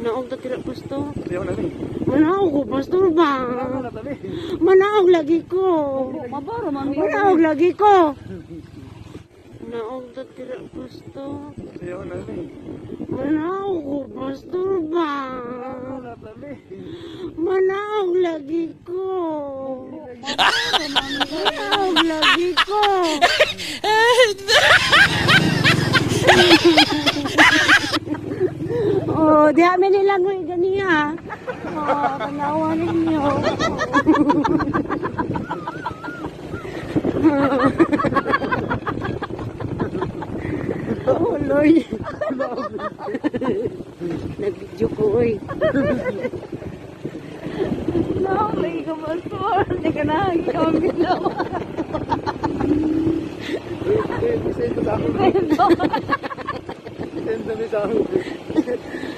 Naog ta tira pastor. Ayaw na rin. Manaog ko pastor ba? Manaog lagi ko. Mabaro man. Manaog lagi ko. Naog ta tira pastor. Ayaw na rin. Manaog ko pastor ba? Manaog lagi ko. Manaog lagi ko. Oh, di kami nilangoy ganiya. Oh, kanawa ninyo. Oh, Lord. Nag-video ko, oy. No, lagi ka pastor. Hindi ka na, ikaw ang bilaw. Send mo sa akin. Send mo sa akin.